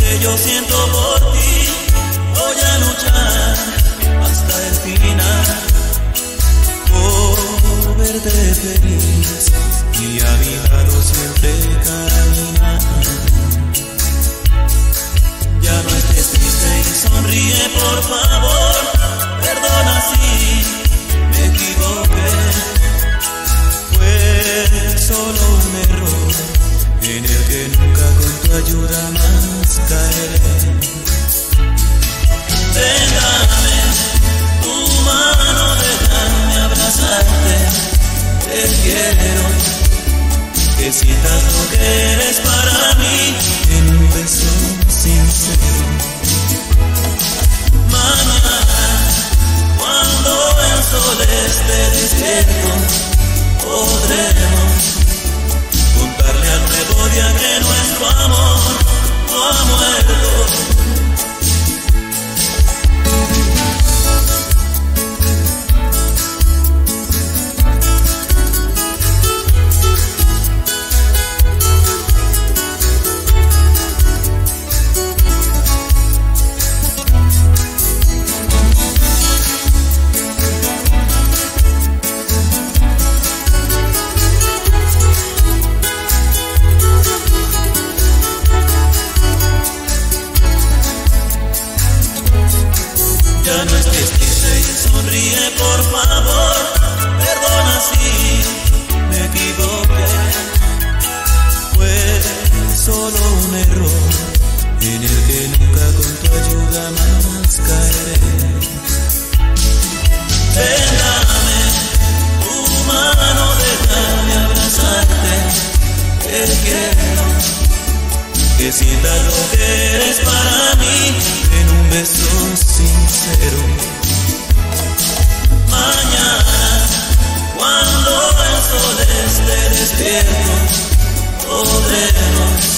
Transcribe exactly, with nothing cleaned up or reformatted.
que yo siento por ti. Voy a luchar hasta el final por verte feliz y a mi lado siempre caminar. Ya no estés triste y sonríe, por favor. Perdona si me equivoqué. Fue solo un error en el que nunca con tu ayuda más caeré. Déjame tu mano, déjame abrazarte. Te quiero, que sientas lo que eres para mí en un beso sincero. Mañana, cuando el sol esté despierto, podremos contarle al nuevo día que nuestro amor no ha muerto. Ya no estés triste y sonríe, por favor. Perdona si me equivoqué. Fue solo un error en el que nunca con tu ayuda más caeré. Déjame tu mano, déjame abrazarte. Te quiero, que sientas lo que eres para mí en un beso sincero. Mañana, cuando el sol esté despierto, podremos